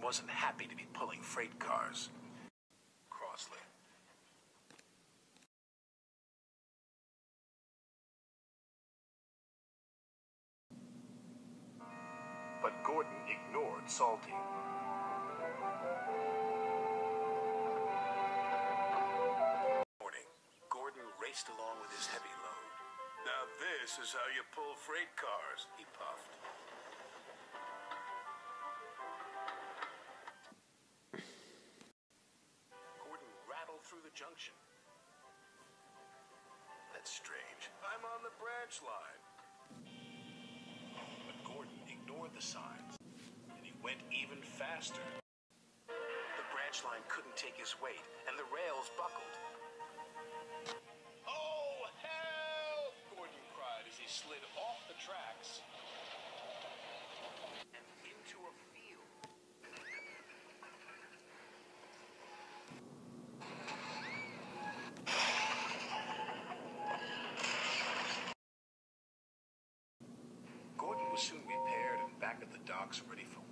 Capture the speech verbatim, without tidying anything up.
wasn't happy to be pulling freight cars. Crossley. But Gordon ignored Salty. Morning, Gordon raced along with his heavy load. Now this is how you pull freight cars, he puffed. Gordon rattled through the junction. That's strange. I'm on the branch line. But Gordon ignored the signs, and he went even faster. The branch line couldn't take his weight, and the rails buckled. Oh, help! Gordon cried as he slid off the tracks and into a field. Gordon was soon repaired and back at the docks ready for